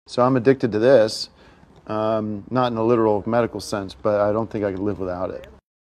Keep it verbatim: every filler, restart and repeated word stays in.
So I'm addicted to this, um, not in a literal medical sense, but I don't think I could live without it.